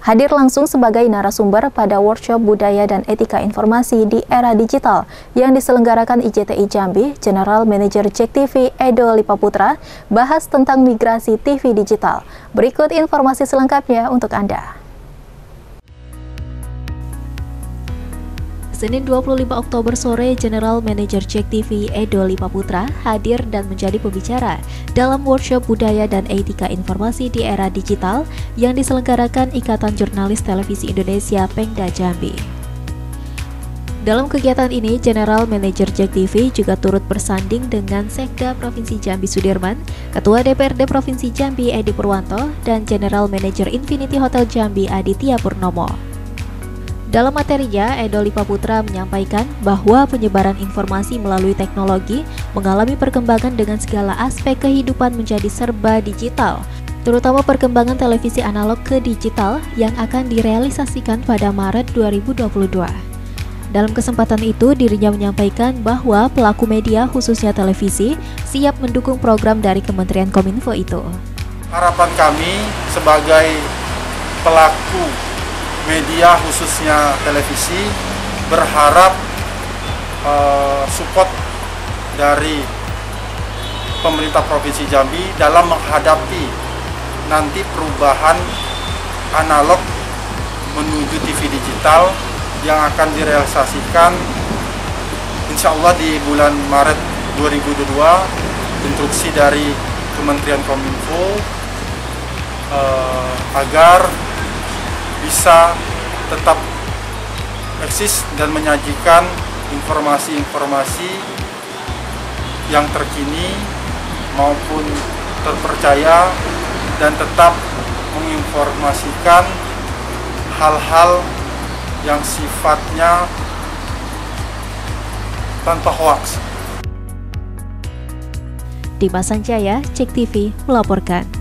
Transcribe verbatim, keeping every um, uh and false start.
hadir langsung sebagai narasumber pada workshop Budaya dan Etika Informasi di Era Digital yang diselenggarakan I J T I Jambi. General Manager J E K T V Edo Lipaputra bahas tentang migrasi T V digital. Berikut informasi selengkapnya untuk Anda. Senin dua puluh lima Oktober sore, General Manager J E K T V Edo Lipaputra hadir dan menjadi pembicara dalam workshop Budaya dan Etika Informasi di Era Digital yang diselenggarakan Ikatan Jurnalis Televisi Indonesia Pengda Jambi. Dalam kegiatan ini, General Manager J E K T V juga turut bersanding dengan Sekda Provinsi Jambi Sudirman, Ketua D P R D Provinsi Jambi Edi Purwanto, dan General Manager Infinity Hotel Jambi Aditya Purnomo. Dalam materinya, Edo Lipaputra menyampaikan bahwa penyebaran informasi melalui teknologi mengalami perkembangan dengan segala aspek kehidupan menjadi serba digital, terutama perkembangan televisi analog ke digital yang akan direalisasikan pada Maret dua ribu dua puluh dua. Dalam kesempatan itu, dirinya menyampaikan bahwa pelaku media, khususnya televisi, siap mendukung program dari Kementerian Kominfo itu. Harapan kami sebagai pelaku media, khususnya televisi, berharap uh, support dari pemerintah Provinsi Jambi dalam menghadapi nanti perubahan analog menuju T V digital yang akan direalisasikan insya Allah di bulan Maret dua ribu dua puluh dua. Instruksi dari Kementerian Kominfo uh, agar bisa tetap eksis dan menyajikan informasi-informasi yang terkini maupun terpercaya dan tetap menginformasikan hal-hal yang sifatnya tanpa hoaks. Dimas Sanjaya, J E K T V melaporkan.